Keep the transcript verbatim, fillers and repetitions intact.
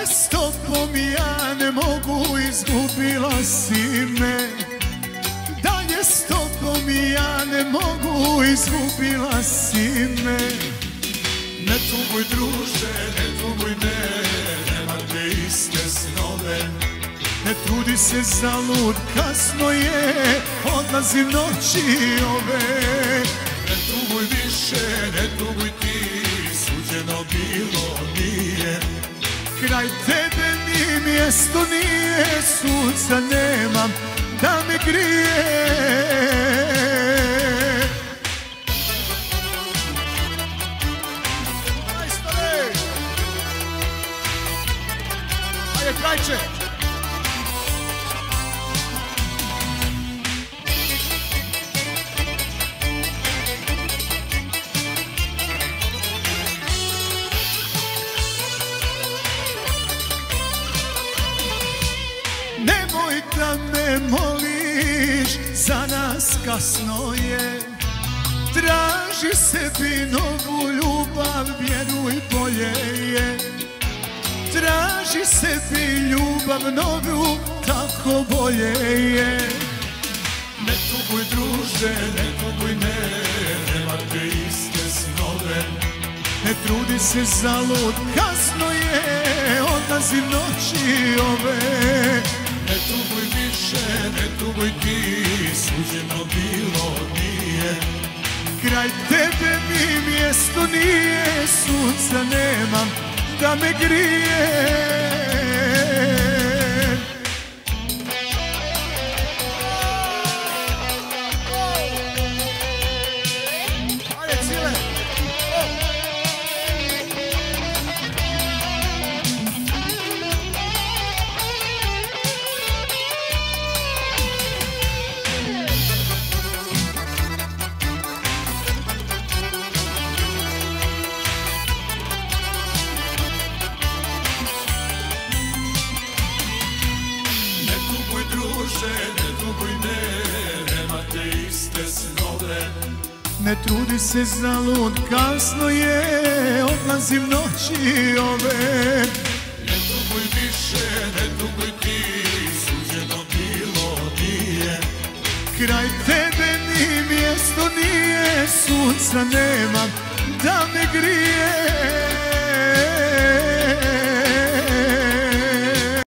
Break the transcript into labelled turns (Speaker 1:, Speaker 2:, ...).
Speaker 1: s tobom ja ne mogu, izgubila si me. Dalje s tobom ja ne mogu, izgubila si me. Ne tuguj druže, ne tuguj me, nemate iste snove. Ne trudi se zalud, kasno je, odlazim noći ove. Ne tuguj više, ne tuguj ti, suđeno bilo nije. Kraj tebe mi mjesto nije, sunca nemam da me grije. Majstore! Ajde, krajče! Nemoj da me moliš, za nas kasno je. Traži sebi novu ljubav, vjeruj bolje je. Traži sebi ljubav novu, tako bolje je. Ne tuguj druže, ne tuguj me, nemate iste snove. Ne trudi se zalud, kasno je, odlazim noći ove. Ne tuguj više, ne tuguj ti, suđeno bilo nije. Kraj tebe mi mjesto nije, sunca nemam da me grije. Ne tuguj me, nemate iste snove. Ne trudi se zalud, kasno je, odlazim noći ove. Ne tuguj više, ne tuguj ti, suđeno bilo nije. Kraj tebe mi mjesto nije, sunca nemam da me grije.